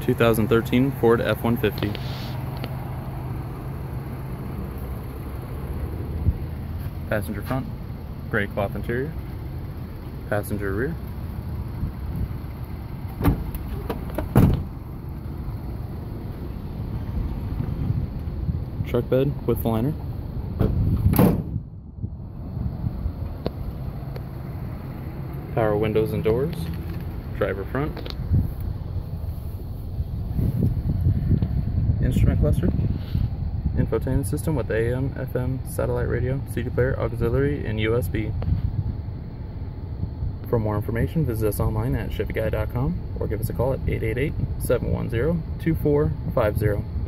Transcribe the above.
2013 Ford F-150. Passenger front, gray cloth interior. Passenger rear. Truck bed with liner. Power windows and doors. Driver front. Instrument cluster. Infotainment system with AM, FM, satellite radio, CD player, auxiliary, and USB. For more information, visit us online at ChevyGuy.com or give us a call at 888-710-2450.